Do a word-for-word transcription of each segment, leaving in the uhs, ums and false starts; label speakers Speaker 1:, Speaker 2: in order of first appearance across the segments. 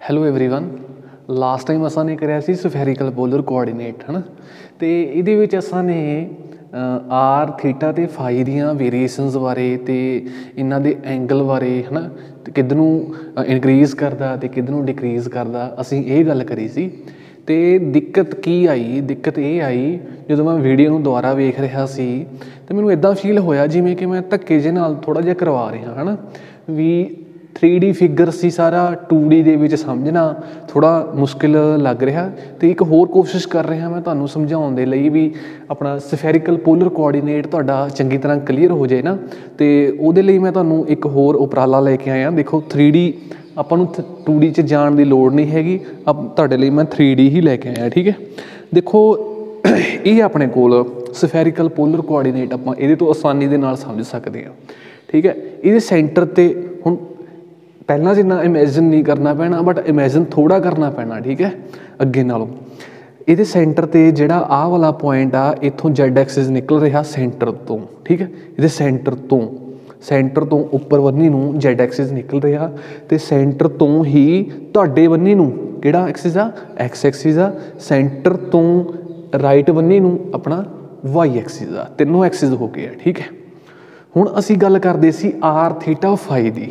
Speaker 1: Hello everyone. Last time असां ने करिया सी स्फेरिकल पोलर कोआर्डीनेट है ना, तो ये असां ने आर थीटा ते फाई दियां वेरीएशनस बारे ते इन्हां दे एंगल बारे है ना, किधर नूं इनक्रीज करदा ते किधर नूं डिक्रीज करदा असीं ये गल करी सी। तो दिक्कत की आई, दिक्कत ये आई जो मैं वीडियो नूं दुबारा वेख रहा सी तो मैनूं इदां फील होया जिवें कि मैं धक्के जे नाल थोड़ा जिहा करवा रहा है ना, भी थ्री डी फिगर सी सारा टू डी दे विच समझना थोड़ा मुश्किल लग रहा। तो एक होर कोशिश कर रहा मैं तुहानूं समझाउण दे लई भी अपना स्फेरिकल पोलर कोआर्डीनेट तुहाडा चंगी तरह क्लीयर हो जाए ना, तो उहदे लई मैं तुहानूं एक होर उपराला लैके आया। देखो थ्री डी आपां नूं टू डी च जाण दी लोड़ नहीं हैगी, आप तुहाडे लई मैं थ्री डी ही लैके आया। ठीक है, देखो ये अपने कोल स्फेरिकल पोलर कोआर्डीनेट आपां इहदे तो आसानी दे नाल समझ सकदे हां। ठीक है, इहदे सेंटर ते हुण पहला जिन्ना इमेजिन नहीं करना पैना, बट इमेजिन थोड़ा करना पैना। ठीक है, अगे नालों ये सेंटर ते जिहड़ा आ वाला पॉइंट आ इत्थों जेड एक्सिस निकल रहा सेंटर तो। ठीक है, ये सेंटर तो सेंटर तो उपर वन्नी नूं जेड एक्सिस निकल रहा, तो सेंटर तो ही तुहाडे वन्नी नूं किहड़ा एक्सिस आ एक्स एक्सिस आ, सेंटर तो राइट वन्नी नूं अपना वाई एक्सिस आ, तीनों एक्सिस हो गए। ठीक है, हुण असीं गल करदे सी आर थीटा फाई दी।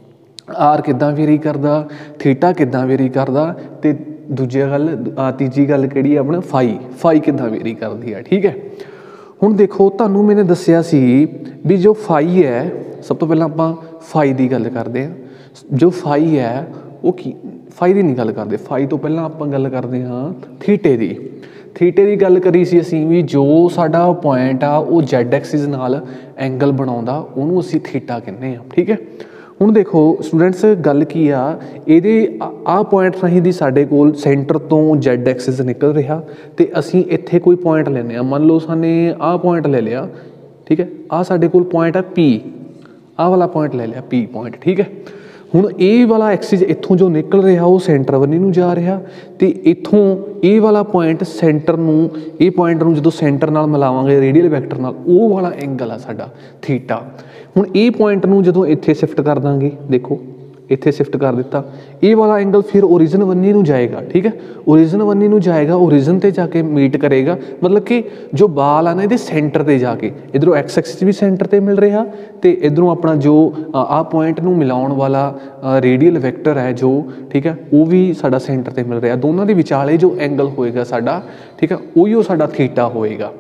Speaker 1: आर किद्दां वेरी करदा, थीटा किद्दां वेरी करदा, ते दूजी गल तीजी गल किहड़ी अपने फाई फाई किद्दां वेरी करदी है। ठीक है, हुण देखो तुहानूं मैंने दस्सिया सी भी जो फाई है, सब तो पहलां आपां फाई दी गल करदे हां। जो फाई है वो की फाई दी नहीं गल करदे, फाई तो पहलां आपां गल करदे हां थीटे दी। थीटे की गल करी सी असीं भी जो साडा पॉइंट आ वो जेड एक्सिस नाल एंगल बनाउंदा उहनूं असीं थीटा कहने आ। ठीक है, हुण देखो स्टूडेंट्स गल की आ, इहदे आ पॉइंट राहीं दी साडे कोल सेंटर तो जेड एक्सिस निकल रहा, तो असीं इत्थे कोई पॉइंट लैने आ। मान लो साने आ पॉइंट ले लिया। ठीक है, आ साडे कोल पॉइंट है पी, आ वाला पॉइंट ले लिया पी पॉइंट। ठीक है, हुण ए वाला एक्सिस इत्थों जो निकल रहा वो सेंटर वन्नी नूं जा रहा, तो इत्थों ए वाला पॉइंट सेंटर नूं ए पॉइंट नूं जदों सेंटर नाल मिलावांगे रेडियल वैक्टर नाल, वो वाला एंगल आ साडा थीटा। हुण ए पॉइंट नूं जदों इत्थे शिफ्ट कर दांगे, देखो इत्थे शिफ्ट कर दिता, ये वाला एंगल फिर ओरिजिन वन्नी नूं जाएगा। ठीक है, ओरिजिन वन्नी नूं जाएगा, ओरिजिन ते जाके मीट करेगा, मतलब कि जो बाल आ ना इहदे सेंटर ते जाके इधरों एक्स एक्सिस भी सेंटर ते मिल रहा, तो इधरों अपना जो आ पॉइंट नूं मिलाउण वाला रेडियल वैक्टर है जो, ठीक है, वो भी साडा सेंटर ते मिल रहा। दोनों दे विचाले जो एंगल होएगा साडा, ठीक है, उही साडा थीटा होएगा।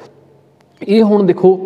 Speaker 1: ये हुण देखो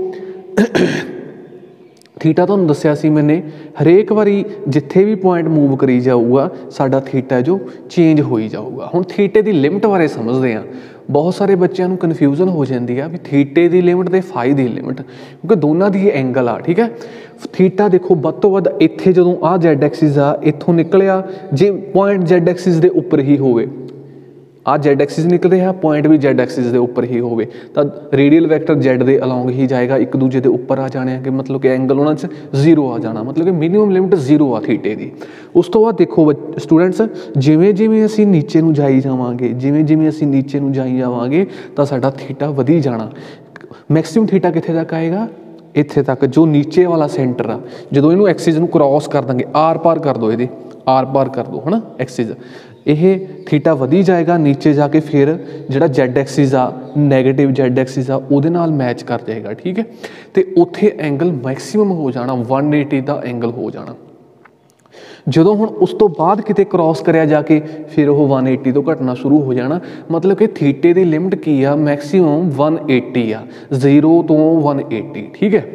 Speaker 1: थीटा तुहानूं दस्सिया सी मैंने, हरेक वारी जिथे भी पॉइंट मूव करी जाऊगा साडा थीटा जो चेंज हो ही जाऊगा। हुण थीटे की लिमिट बारे समझते हैं। बहुत सारे बच्चों को कन्फ्यूजन हो जाती है भी थीटे की लिमिट तो फाई की लिमिट, क्योंकि दोनों की एंगल आ। ठीक है, थीटा देखो वध तो वध इत्थे जदों आ जेड एक्सिस आ इत्थों निकलिया, जे पॉइंट जेड एक्सिस के उपर ही होवे, आ जेड एक्सिस निकल रहा, पॉइंट भी जेड एक्सिस के उपर ही होवे, तो रेडियल वैक्टर जेड के अलॉन्ग ही जाएगा, एक दूजे के उपर आ जाने कि मतलब कि एंगल उन्होंने जीरो आ जाना, मतलब कि मिनीमम लिमिट जीरो आ थीटे की। उस तो बाद देखो स्टूडेंट्स जिमें जिमें असीं नीचे नूं जाई जावांगे, जिमें जिमें असीं नीचे नूं जाई जावांगे तो साडा थीटा वधी जाना। मैक्सिमम थीटा कित्थे तक आएगा, इत्थे तक, जो नीचे वाला सेंटर आ। जदों इहनूं एक्सिस नूं क्रॉस कर देंगे, आर पार कर दो, इहदे आर पार कर दो है ना एक्सिस, यह थीटा वधी जाएगा, नीचे जाके फिर जिहड़ा जेड एक्सिस आ नैगेटिव जेड एक्सिस आ उहदे नाल मैच कर जाएगा। ठीक है, तो उत्थे एंगल मैक्सीमम हो जाना, वन एटी का एंगल हो जाना। जदों हुण उस तो बाद किते क्रॉस करिया जाके फिर वो वन एटी तो घटना शुरू हो जाना, मतलब कि थीटे की लिमिट की आ मैक्सीमम वन एटी आ, जीरो तो वन एटी। ठीक है,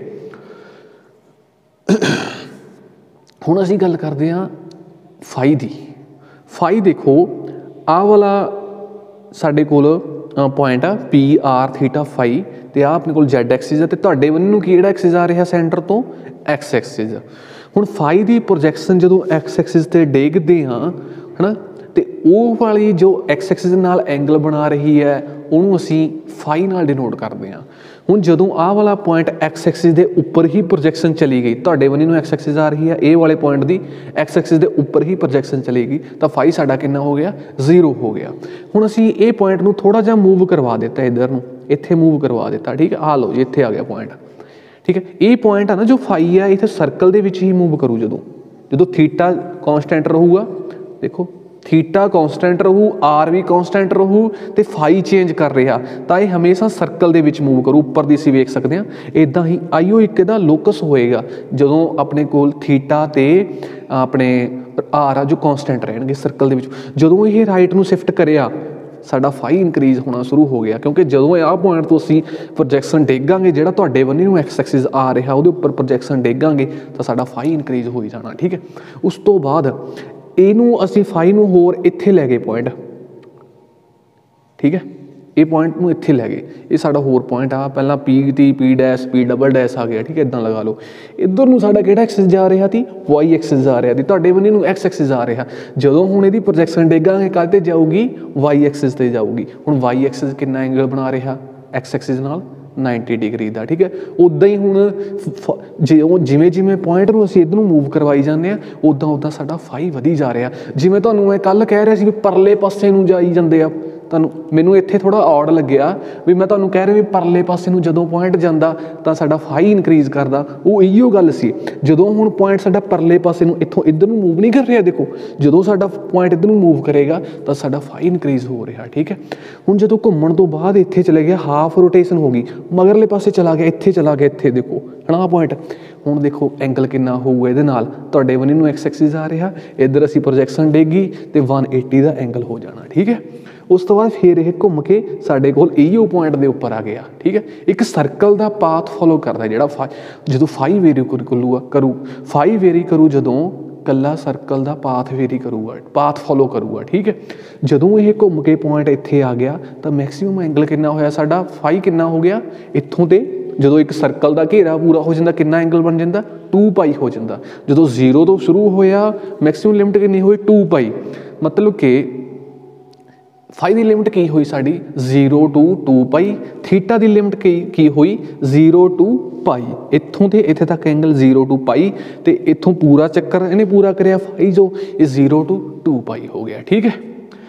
Speaker 1: हुण असीं गल करदे हां फाई दी। फाई देखो आ वाला साडे कोल पॉइंट आ पी आर थीटा फाई, तो आ अपने कोल जेड एक्सिस है, तो तुहाडे वन्नी नूं किहड़ा एक्सिस आ रहा सेंटर तो एक्स एक्सिस। हुण फाई दी प्रोजैक्शन जदों एक्स एक्सिस ते डेगदे हाँ है ना, तो वो वाली जो एक्स एक्सिस नाल एंगल बना रही है उहनूं असीं फाई नाल डिनोट करदे हां। हुण जदों आ वाला पॉइंट एक्स एक्सिस के उपर ही प्रोजैक्शन चली गई, तुहाडे वन्नी नूं एक्स एक्सिस आ रही है, ए वाले पॉइंट की एक्स एक्सिस के उपर ही प्रोजैक्शन चलेगी, तो फाई साडा कितना हो गया, जीरो हो गया। हुण असीं ए पॉइंट नूं थोड़ा जिहा मूव करवा दिता, इधर नूं इत्थे मूव करवा दिता। ठीक है, आ लो जी इत्थे आ गया पॉइंट। ठीक है, ये पॉइंट है ना जो फाई है इत्थे सर्कल दे विच ही मूव करू, जदों जदों थीटा कॉन्सटेंट रहूगा, देखो ਥੀਟਾ ਕੌਂਸਟੈਂਟ ਰਹੂ, ਆਰ ਵੀ ਕੌਂਸਟੈਂਟ ਰਹੂ ਤੇ ਫਾਈ ਚੇਂਜ ਕਰ ਰਿਹਾ ਤਾਂ ਇਹ ਹਮੇਸ਼ਾ ਸਰਕਲ ਦੇ ਵਿੱਚ ਮੂਵ ਕਰੂ। ਉੱਪਰ ਦੀ ਅਸੀਂ ਵੇਖ ਸਕਦੇ ਹਾਂ ਇੱਦਾਂ ਹੀ ਆਈਓ ਇੱਕ ਇਹਦਾ ਲੋਕਸ ਹੋਏਗਾ ਜਦੋਂ ਆਪਣੇ ਕੋਲ ਥੀਟਾ ਤੇ ਆਪਣੇ ਆਰ ਆ ਜੋ ਕੌਂਸਟੈਂਟ ਰਹਿਣਗੇ ਸਰਕਲ ਦੇ ਵਿੱਚ। ਜਦੋਂ ਇਹ ਰਾਈਟ ਨੂੰ ਸ਼ਿਫਟ ਕਰਿਆ ਸਾਡਾ ਫਾਈ ਇਨਕਰੀਜ਼ ਹੋਣਾ ਸ਼ੁਰੂ ਹੋ ਗਿਆ, ਕਿਉਂਕਿ ਜਦੋਂ ਆਹ ਪੁਆਇੰਟ ਤੋਂ ਅਸੀਂ ਪ੍ਰੋਜੈਕਸ਼ਨ ਡੇਗਾਂਗੇ ਜਿਹੜਾ ਤੁਹਾਡੇ ਬੰਨੇ ਨੂੰ ਐਕਸ ਐਕਸਿਸ ਆ ਰਿਹਾ ਉਹਦੇ ਉੱਪਰ ਪ੍ਰੋਜੈਕਸ਼ਨ ਡੇਗਾਂਗੇ ਤਾਂ ਸਾਡਾ ਫਾਈ ਇਨਕਰੀਜ਼ ਹੋਈ ਜਾਣਾ। ਠੀਕ ਹੈ, ਉਸ ਤੋਂ ਬਾਅਦ ਇਹਨੂੰ ਅਸੀਂ ਫਾਈ ਨੂੰ ਹੋਰ ਇੱਥੇ ਲੈ ਗਏ ਪੁਆਇੰਟ। ਠੀਕ ਹੈ, ਇਹ ਪੁਆਇੰਟ ਨੂੰ ਇੱਥੇ ਲੈ ਗਏ, ਇਹ ਸਾਡਾ ਹੋਰ ਪੁਆਇੰਟ ਆ। ਪਹਿਲਾਂ P T P dash P double dash ਆ ਗਿਆ। ਠੀਕ ਹੈ, ਇੱਦਾਂ ਲਗਾ ਲਓ। ਇੱਧਰ ਨੂੰ ਸਾਡਾ ਕਿਹੜਾ ਐਕਸਿਸ ਜਾ ਰਿਹਾ ਸੀ? ਵਾਈ ਐਕਸਿਸ ਜਾ ਰਿਹਾ ਸੀ। ਤੁਹਾਡੇ ਬੰਨੇ ਨੂੰ ਐਕਸ ਐਕਸਿਸ ਆ ਰਿਹਾ। ਜਦੋਂ ਹੁਣ ਇਹਦੀ ਪ੍ਰੋਜੈਕਸ਼ਨ ਡੇਗਾਂਗੇ ਕਾਹਤੇ ਜਾਊਗੀ? ਵਾਈ ਐਕਸਿਸ 'ਤੇ ਜਾਊਗੀ। ਹੁਣ ਵਾਈ ਐਕਸਿਸ ਕਿੰਨਾ ਐਂਗਲ ਬਣਾ ਰਿਹਾ ਐਕਸ ਐਕਸਿਸ ਨਾਲ? ਨਾਈਨਟੀ ਡਿਗਰੀ ਦਾ। ਠੀਕ ਹੈ, ਉੱਦਾਂ ਹੀ ਹੁਣ ਜੇ ਉਹ ਜਿਵੇਂ ਜਿਵੇਂ ਪੁਆਇੰਟ ਨੂੰ ਅਸੀਂ ਇੱਧਰ ਨੂੰ ਮੂਵ ਕਰਵਾਈ ਜਾਂਦੇ ਹਾਂ ਉੱਦਾਂ ਉੱਦਾਂ ਸਾਡਾ ਫਾਈ ਵਧੀ ਜਾ ਰਿਹਾ। ਜਿਵੇਂ ਤੁਹਾਨੂੰ ਮੈਂ ਕੱਲ੍ਹ ਕਹਿ ਰਿਹਾ ਸੀ ਵੀ ਪਰਲੇ ਪਾਸੇ ਨੂੰ ਜਾਈ ਜਾਂਦੇ ਆ, ਤੁਹਾਨੂੰ ਮੈਨੂੰ ਇੱਥੇ ਥੋੜ੍ਹਾ ਔਡ ਲੱਗਿਆ ਵੀ ਮੈਂ ਤੁਹਾਨੂੰ ਕਹਿ ਰਿਹਾ ਵੀ ਪਰਲੇ ਪਾਸੇ ਨੂੰ ਜਦੋਂ ਪੁਆਇੰਟ ਜਾਂਦਾ ਤਾਂ ਸਾਡਾ ਫਾਈ ਇਨਕਰੀਜ਼ ਕਰਦਾ। ਉਹ ਇਹੀਓ ਗੱਲ ਸੀ। ਜਦੋਂ ਹੁਣ ਪੁਆਇੰਟ ਸਾਡਾ ਪਰਲੇ ਪਾਸੇ ਨੂੰ ਇੱਥੋਂ ਇੱਧਰ ਨੂੰ ਮੂਵ ਨਹੀਂ ਕਰ ਰਿਹਾ, ਦੇਖੋ ਜਦੋਂ ਸਾਡਾ ਪੁਆਇੰਟ ਇੱਧਰ ਨੂੰ ਮੂਵ ਕਰੇਗਾ ਤਾਂ ਸਾਡਾ ਫਾਈ ਇਨਕਰੀਜ਼ ਹੋ ਰਿਹਾ। ਠੀਕ ਹੈ, ਹੁਣ ਜਦੋਂ ਘੁੰਮਣ ਤੋਂ ਬਾਅਦ ਇੱਥੇ ਚਲੇ ਗਿਆ ਹਾਫ ਰੋਟੇਸ਼ਨ ਹੋ ਗਈ, ਮਗਰਲੇ ਪਾਸੇ ਚਲਾ ਗਿਆ, ਇੱਥੇ ਚਲਾ ਗਿਆ, ਇੱਥੇ ਦੇਖੋ ਹੈ ਨਾ ਪੁਆਇੰਟ। ਹੁਣ ਦੇਖੋ ਐਂਗਲ ਕਿੰਨਾ ਹੋਊਗਾ ਇਹਦੇ ਨਾਲ? ਤੁਹਾਡੇ ਬੰਨੇ ਨੂੰ ਐਕਸ ਐਕਸਿਸ ਆ ਰਿਹਾ, ਇੱਧਰ ਅਸੀਂ ਪ੍ਰੋਜੈਕਸ਼ਨ ਡੇਗੀ ਤੇ ਵਨ ਏਟੀ ਦਾ ਐਂਗਲ ਹੋ ਜਾਣਾ। ਠੀਕ ਹੈ, ਉਸ ਤੋਂ ਬਾਅਦ ਫਿਰ ਇਹ ਘੁੰਮ ਕੇ ਸਾਡੇ ਕੋਲ ਇਹੀਓ ਪੁਆਇੰਟ ਦੇ ਉੱਪਰ ਆ ਗਿਆ। ਠੀਕ ਹੈ, ਇੱਕ ਸਰਕਲ ਦਾ ਪਾਥ ਫੋਲੋ ਕਰਦਾ ਜਿਹੜਾ ਫਾ ਜਦੋਂ ਫਾਈ ਵੇਰੀ ਕਰੂਗਾ ਕਰੂ ਫਾਈ ਵੇਰੀ ਕਰੂ ਜਦੋਂ ਕੱਲਾ ਸਰਕਲ ਦਾ ਪਾਥ ਵੇਰੀ ਕਰੂਗਾ, ਪਾਥ ਫੋਲੋ ਕਰੂਗਾ। ਠੀਕ ਹੈ, ਜਦੋਂ ਇਹ ਘੁੰਮ ਕੇ ਪੁਆਇੰਟ ਇੱਥੇ ਆ ਗਿਆ ਤਾਂ ਮੈਕਸੀਮਮ ਐਂਗਲ ਕਿੰਨਾ ਹੋਇਆ ਸਾਡਾ? ਫਾਈ ਕਿੰਨਾ ਹੋ ਗਿਆ ਇੱਥੋਂ ਤੇ ਜਦੋਂ ਇੱਕ ਸਰਕਲ ਦਾ ਘੇਰਾ ਪੂਰਾ ਹੋ ਜਾਂਦਾ ਕਿੰਨਾ ਐਂਗਲ ਬਣ ਜਾਂਦਾ? ਟੂ ਪਾਈ ਹੋ ਜਾਂਦਾ। ਜਦੋਂ ਜ਼ੀਰੋ ਤੋਂ ਸ਼ੁਰੂ ਹੋਇਆ ਮੈਕਸੀਮਮ ਲਿਮਿਟ ਕਿੰਨੀ ਹੋਈ? Two pi. ਮਤਲਬ ਕਿ ਫਾਈ ਦੀ ਲਿਮਿਟ ਕੀ ਹੋਈ ਸਾਡੀ? Zero to two pi. Theta ਦੀ ਲਿਮਿਟ ਕੀ ਕੀ ਹੋਈ? Zero to pi. ਇੱਥੋਂ ਤੇ ਇੱਥੇ ਤੱਕ ਐਂਗਲ ਜ਼ੀਰੋ ਟੂ ਪਾਈ ਤੇ ਇੱਥੋਂ ਪੂਰਾ ਚੱਕਰ ਇਹਨੇ ਪੂਰਾ ਕਰਿਆ ਫਾਈ ਜੋ ਇਹ ਜ਼ੀਰੋ ਟੂ ਟੂ ਪਾਈ ਹੋ ਗਿਆ। ਠੀਕ ਹੈ,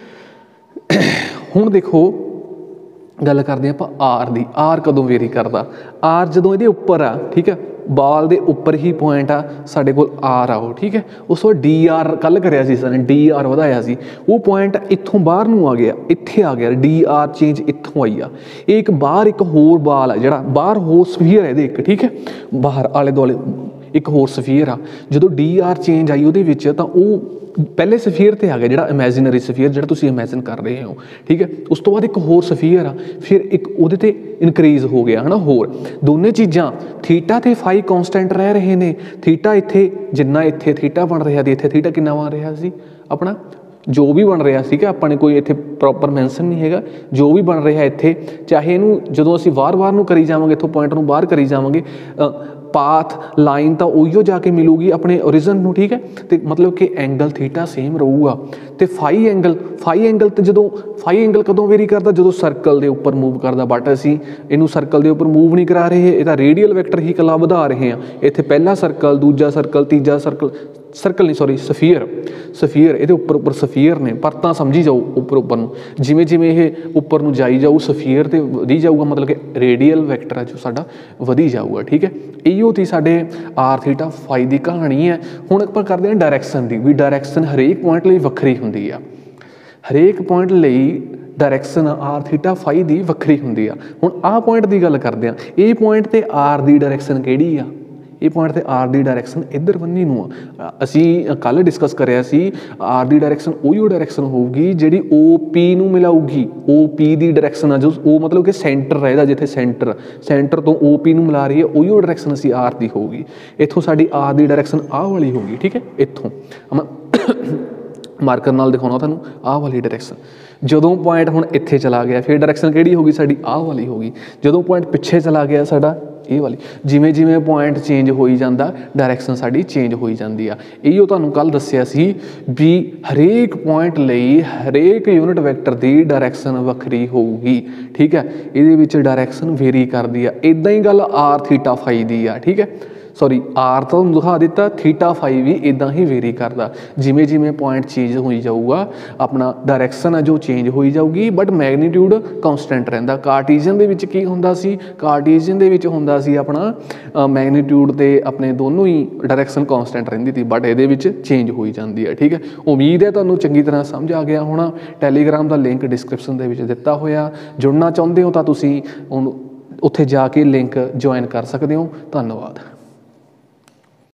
Speaker 1: ਹੁਣ ਦੇਖੋ ਗੱਲ ਕਰਦੇ ਆਪਾਂ ਆਰ ਦੀ। ਆਰ ਕਦੋਂ ਵੇਰੀ ਕਰਦਾ? ਆਰ ਜਦੋਂ ਇਹਦੇ ਉੱਪਰ ਆ। ਠੀਕ ਹੈ, ਬਾਲ ਦੇ ਉੱਪਰ ਹੀ ਪੁਆਇੰਟ ਆ ਸਾਡੇ ਕੋਲ ਆਰ ਆ ਉਹ। ਠੀਕ ਹੈ, ਉਸ ਤੋਂ ਡੀ ਆਰ ਕੱਲ੍ਹ ਕਰਿਆ ਸੀ ਸਾਨੂੰ, ਡੀ ਆਰ ਵਧਾਇਆ ਸੀ। ਉਹ ਪੁਆਇੰਟ ਇੱਥੋਂ ਬਾਹਰ ਨੂੰ ਆ ਗਿਆ, ਇੱਥੇ ਆ ਗਿਆ। ਡੀ ਆਰ ਚੇਂਜ ਇੱਥੋਂ ਆਈ ਆ। ਇਹ ਇੱਕ ਬਾਹਰ ਇੱਕ ਹੋਰ ਬਾਲ ਆ ਜਿਹੜਾ ਬਾਹਰ ਹੋਰ ਸਫੀਅਰ ਇਹਦੇ ਇੱਕ। ਠੀਕ ਹੈ, ਬਾਹਰ ਆਲੇ ਦੁਆਲੇ ਇੱਕ ਹੋਰ ਸਫੀਅਰ ਆ। ਜਦੋਂ ਡੀ ਆਰ ਚੇਂਜ ਆਈ ਉਹਦੇ ਵਿੱਚ ਤਾਂ ਉਹ ਪਹਿਲੇ ਸਫੀਅਰ 'ਤੇ ਆ ਗਿਆ ਜਿਹੜਾ ਇਮੈਜੀਨਰੀ ਸਫੀਅਰ ਜਿਹੜਾ ਤੁਸੀਂ ਇਮੈਜਿਨ ਕਰ ਰਹੇ ਹੋ। ਠੀਕ ਹੈ, ਉਸ ਤੋਂ ਬਾਅਦ ਇੱਕ ਹੋਰ ਸਫੀਅਰ ਆ, ਫਿਰ ਇੱਕ ਉਹਦੇ 'ਤੇ ਇਨਕਰੀਜ਼ ਹੋ ਗਿਆ ਹੈ ਨਾ ਹੋਰ। ਦੋਨੇ ਚੀਜ਼ਾਂ ਥੀਟਾ ਅਤੇ ਫਾਈ ਕੌਂਸਟੈਂਟ ਰਹਿ ਰਹੇ ਨੇ। ਥੀਟਾ ਇੱਥੇ ਜਿੰਨਾ ਇੱਥੇ ਥੀਟਾ ਬਣ ਰਿਹਾ ਸੀ ਇੱਥੇ ਥੀਟਾ ਕਿੰਨਾ ਬਣ ਰਿਹਾ ਸੀ ਆਪਣਾ? ਜੋ ਵੀ ਬਣ ਰਿਹਾ ਸੀਗਾ ਆਪਾਂ ਨੇ ਕੋਈ ਇੱਥੇ ਪ੍ਰੋਪਰ ਮੈਂਸ਼ਨ ਨਹੀਂ ਹੈਗਾ। ਜੋ ਵੀ ਬਣ ਰਿਹਾ ਇੱਥੇ ਚਾਹੇ ਇਹਨੂੰ ਜਦੋਂ ਅਸੀਂ ਵਾਰ-ਵਾਰ ਨੂੰ ਕਰੀ ਜਾਵਾਂਗੇ ਇੱਥੋਂ ਪੁਆਇੰਟ ਨੂੰ ਬਾਹਰ ਕਰੀ ਜਾਵਾਂਗੇ ਪਾਥ ਲਾਈਨ ਤਾਂ ਉਹੀਓ ਜਾ ਕੇ ਮਿਲੂਗੀ ਆਪਣੇ ਓਰੀਜਨ ਨੂੰ। ਠੀਕ ਹੈ, ਅਤੇ ਮਤਲਬ ਕਿ ਐਂਗਲ ਥੀਟਾ ਸੇਮ ਰਹੂਗਾ। ਅਤੇ ਫਾਈ ਐਂਗਲ ਫਾਈ ਐਂਗਲ ਤੇ ਜਦੋਂ ਫਾਈ ਐਂਗਲ ਕਦੋਂ ਵੇਰੀ ਕਰਦਾ? ਜਦੋਂ ਸਰਕਲ ਦੇ ਉੱਪਰ ਮੂਵ ਕਰਦਾ। ਬਟ ਅਸੀਂ ਇਹਨੂੰ ਸਰਕਲ ਦੇ ਉੱਪਰ ਮੂਵ ਨਹੀਂ ਕਰਾ ਰਹੇ, ਇਹਦਾ ਰੇਡੀਅਲ ਵੈਕਟਰ ਹੀ ਇਕੱਲਾ ਵਧਾ ਰਹੇ ਹਾਂ। ਇੱਥੇ ਪਹਿਲਾ ਸਰਕਲ, ਦੂਜਾ ਸਰਕਲ, ਤੀਜਾ ਸਰਕਲ ਸਰਕਲ ਨਹੀਂ ਸੌਰੀ ਸਫੀਅਰ ਸਫੀਅਰ ਇਹਦੇ ਉੱਪਰ ਉੱਪਰ ਸਫੀਅਰ ਨੇ। ਪਰ ਤਾਂ ਸਮਝੀ ਜਾਓ ਉੱਪਰ ਉੱਪਰ ਨੂੰ ਜਿਵੇਂ ਜਿਵੇਂ ਇਹ ਉੱਪਰ ਨੂੰ ਜਾਈ ਜਾਊ ਸਫੀਅਰ 'ਤੇ ਵਧੀ ਜਾਊਗਾ, ਮਤਲਬ ਕਿ ਰੇਡੀਅਲ ਵੈਕਟਰ ਹੈ ਜੋ ਸਾਡਾ ਵਧੀ ਜਾਊਗਾ। ਠੀਕ ਹੈ, ਇਹੋ ਤੀ ਸਾਡੇ ਆਰ ਥੀਟਾ ਫਾਈ ਦੀ ਕਹਾਣੀ ਹੈ। ਹੁਣ ਆਪਾਂ ਕਰਦੇ ਹਾਂ ਡਾਇਰੈਕਸ਼ਨ ਦੀ। ਵੀ ਡਾਇਰੈਕਸ਼ਨ ਹਰੇਕ ਪੁਆਇੰਟ ਲਈ ਵੱਖਰੀ ਹੁੰਦੀ ਆ। ਹਰੇਕ ਪੁਆਇੰਟ ਲਈ ਡਾਇਰੈਕਸ਼ਨ ਆਰ ਥੀਟਾ ਫਾਈ ਦੀ ਵੱਖਰੀ ਹੁੰਦੀ ਆ। ਹੁਣ ਆਹ ਪੁਆਇੰਟ ਦੀ ਗੱਲ ਕਰਦੇ ਹਾਂ। ਇਹ ਪੁਆਇੰਟ 'ਤੇ ਆਰ ਦੀ ਡਾਇਰੈਕਸ਼ਨ ਕਿਹੜੀ ਆ? ਇਹ ਪੁਆਇੰਟ 'ਤੇ ਆਰ ਦੀ ਡਾਇਰੈਕਸ਼ਨ ਇੱਧਰ ਬੰਨੀ ਨੂੰ ਆ। ਅਸੀਂ ਕੱਲ੍ਹ ਡਿਸਕਸ ਕਰਿਆ ਸੀ ਆਰ ਦੀ ਡਾਇਰੈਕਸ਼ਨ ਉਹੀ ਡਾਇਰੈਕਸ਼ਨ ਹੋਊਗੀ ਜਿਹੜੀ ਓ ਪੀ ਨੂੰ ਮਿਲਾਊਗੀ। ਓ ਪੀ ਦੀ ਡਾਇਰੈਕਸ਼ਨ ਆ ਜੋ ਉਹ ਮਤਲਬ ਕਿ ਸੈਂਟਰ ਰਹੇਗਾ, ਜਿੱਥੇ ਸੈਂਟਰ ਸੈਂਟਰ ਤੋਂ ਓ ਪੀ ਨੂੰ ਮਿਲਾ ਰਹੀ ਹੈ ਉਹੀ ਡਾਇਰੈਕਸ਼ਨ ਅਸੀਂ ਆਰ ਦੀ ਹੋਊਗੀ। ਇੱਥੋਂ ਸਾਡੀ ਆਰ ਦੀ ਡਾਇਰੈਕਸ਼ਨ ਆਹ ਵਾਲੀ ਹੋਊਗੀ। ਠੀਕ ਹੈ, ਇੱਥੋਂ ਮਾਰਕਰ ਨਾਲ ਦਿਖਾਉਣਾ ਤੁਹਾਨੂੰ ਆਹ ਵਾਲੀ ਡਾਇਰੈਕਸ਼ਨ। ਜਦੋਂ ਪੁਆਇੰਟ ਹੁਣ ਇੱਥੇ ਚਲਾ ਗਿਆ ਫਿਰ ਡਾਇਰੈਕਸ਼ਨ ਕਿਹੜੀ ਹੋ ਗਈ ਸਾਡੀ? ਆਹ ਵਾਲੀ ਹੋ ਗਈ। ਜਦੋਂ ਪੁਆਇੰਟ ਪਿੱਛੇ ਚਲਾ ਗਿਆ ਸਾਡਾ ਇਹ ਵਾਲੀ। ਜਿਵੇਂ ਜਿਵੇਂ ਪੁਆਇੰਟ ਚੇਂਜ ਹੋਈ ਜਾਂਦਾ ਡਾਇਰੈਕਸ਼ਨ ਸਾਡੀ ਚੇਂਜ ਹੋਈ ਜਾਂਦੀ ਆ। ਇਹੋ ਤੁਹਾਨੂੰ ਕੱਲ੍ਹ ਦੱਸਿਆ ਸੀ ਵੀ ਹਰੇਕ ਪੁਆਇੰਟ ਲਈ ਹਰੇਕ ਯੂਨਿਟ ਵੈਕਟਰ ਦੀ ਡਾਇਰੈਕਸ਼ਨ ਵੱਖਰੀ ਹੋਊਗੀ। ਠੀਕ ਹੈ, ਇਹਦੇ ਵਿੱਚ ਡਾਇਰੈਕਸ਼ਨ ਵੇਰੀ ਕਰਦੀ ਆ। ਇੱਦਾਂ ਹੀ ਗੱਲ ਆਰ ਥੀਟਾ ਫਾਈ ਦੀ ਆ। ਠੀਕ ਹੈ, ਸੌਰੀ ਆਰ ਤੁਹਾਨੂੰ ਦਿਖਾ ਦਿੱਤਾ, ਥੀਟਾ ਫਾਈ ਵੀ ਇੱਦਾਂ ਹੀ ਵੇਰੀ ਕਰਦਾ। ਜਿਵੇਂ ਜਿਵੇਂ ਪੁਆਇੰਟ ਚੇਂਜ ਹੋਈ ਜਾਊਗਾ ਆਪਣਾ ਡਾਇਰੈਕਸ਼ਨ ਹੈ ਜੋ ਚੇਂਜ ਹੋਈ ਜਾਊਗੀ, ਬਟ ਮੈਗਨੀਟਿਊਡ ਕੌਨਸਟੈਂਟ ਰਹਿੰਦਾ। ਕਾਰਟੀਜ਼ਨ ਦੇ ਵਿੱਚ ਕੀ ਹੁੰਦਾ ਸੀ, ਕਾਰਟੀਜ਼ਨ ਦੇ ਵਿੱਚ ਹੁੰਦਾ ਸੀ ਆਪਣਾ ਮੈਗਨੀਟਿਊਡ ਤੇ ਆਪਣੇ ਦੋਨੋਂ ਹੀ ਡਾਇਰੈਕਸ਼ਨ ਕੌਨਸਟੈਂਟ ਰਹਿੰਦੀ ਸੀ, ਬਟ ਇਹਦੇ ਵਿੱਚ ਚੇਂਜ ਹੋਈ ਜਾਂਦੀ ਹੈ। ਠੀਕ ਹੈ, ਉਮੀਦ ਹੈ ਤੁਹਾਨੂੰ ਚੰਗੀ ਤਰ੍ਹਾਂ ਸਮਝ ਆ ਗਿਆ ਹੋਣਾ। ਟੈਲੀਗ੍ਰਾਮ ਦਾ ਲਿੰਕ ਡਿਸਕ੍ਰਿਪਸ਼ਨ ਦੇ ਵਿੱਚ ਦਿੱਤਾ ਹੋਇਆ, ਜੁੜਨਾ ਚਾਹੁੰਦੇ ਹੋ ਤਾਂ ਤੁਸੀਂ ਉਹਨੂੰ ਉੱਥੇ ਜਾ ਕੇ ਲਿੰਕ ਜੁਆਇਨ ਕਰ ਸਕਦੇ ਹੋ। ਧੰਨਵਾਦ।